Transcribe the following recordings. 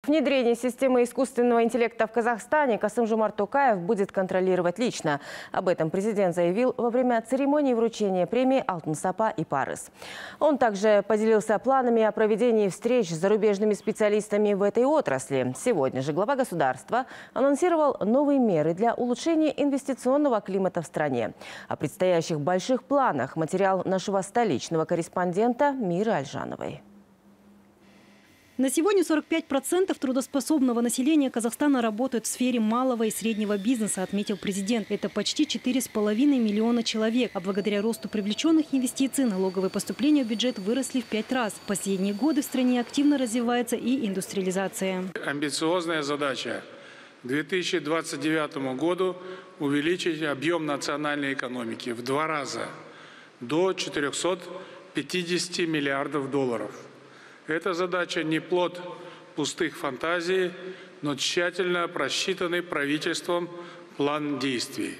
Внедрение системы искусственного интеллекта в Казахстане Касым-Жомарт Токаев будет контролировать лично. Об этом президент заявил во время церемонии вручения премии «Алтын сапа» и «Парыз». Он также поделился планами о проведении встреч с зарубежными специалистами в этой отрасли. Сегодня же глава государства анонсировал новые меры для улучшения инвестиционного климата в стране. О предстоящих больших планах материал нашего столичного корреспондента Миры Альжановой. На сегодня 45% трудоспособного населения Казахстана работают в сфере малого и среднего бизнеса, отметил президент. Это почти 4,5 миллиона человек. А благодаря росту привлеченных инвестиций налоговые поступления в бюджет выросли в 5 раз. В последние годы в стране активно развивается и индустриализация. Амбициозная задача к 2029 году увеличить объем национальной экономики в 2 раза до 450 миллиардов долларов. Эта задача не плод пустых фантазий, но тщательно просчитанный правительством план действий.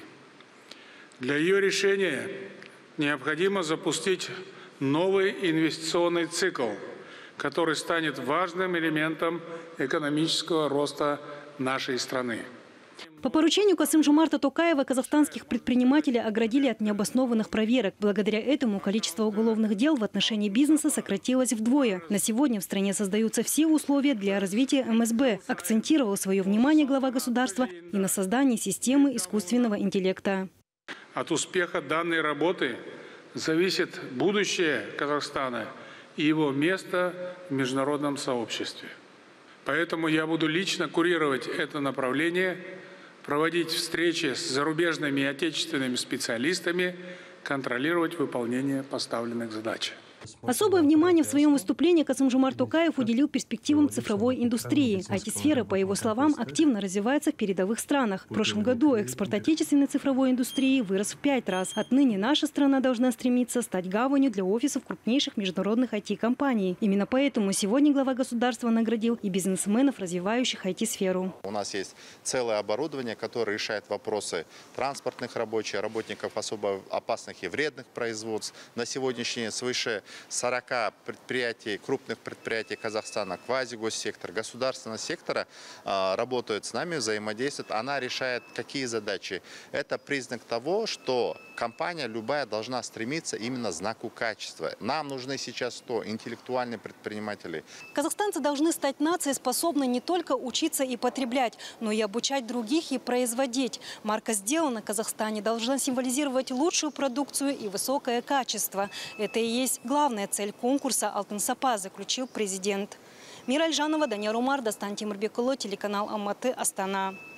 Для ее решения необходимо запустить новый инвестиционный цикл, который станет важным элементом экономического роста нашей страны. По поручению Касым-Жомарта Токаева казахстанских предпринимателей оградили от необоснованных проверок. Благодаря этому количество уголовных дел в отношении бизнеса сократилось вдвое. На сегодня в стране создаются все условия для развития МСБ. Акцентировал свое внимание глава государства и на создании системы искусственного интеллекта. От успеха данной работы зависит будущее Казахстана и его место в международном сообществе. Поэтому я буду лично курировать это направление, проводить встречи с зарубежными и отечественными специалистами, контролировать выполнение поставленных задач. Особое внимание в своем выступлении Касым-Жомарт Токаев уделил перспективам цифровой индустрии. IT-сфера, по его словам, активно развивается в передовых странах. В прошлом году экспорт отечественной цифровой индустрии вырос в 5 раз. Отныне наша страна должна стремиться стать гаванью для офисов крупнейших международных IT-компаний. Именно поэтому сегодня глава государства наградил и бизнесменов, развивающих IT-сферу. У нас есть целое оборудование, которое решает вопросы транспортных рабочих, работников особо опасных и вредных производств. На сегодняшний день свыше 40 предприятий, крупных предприятий Казахстана, квазигоссектор, государственного сектора работают с нами, взаимодействуют. Она решает какие задачи. Это признак того, что компания любая должна стремиться именно к знаку качества. Нам нужны сейчас что? Интеллектуальные предприниматели. Казахстанцы должны стать нацией, способной не только учиться и потреблять, но и обучать других и производить. Марка «Сделано» в Казахстане должна символизировать лучшую продукцию и высокое качество. Это и есть главная цель конкурса «Алтын сапа», заключил президент. Мира Альжанова, Данияр Умар, Дастан Тимурбекулы, телеканал Алматы, Астана.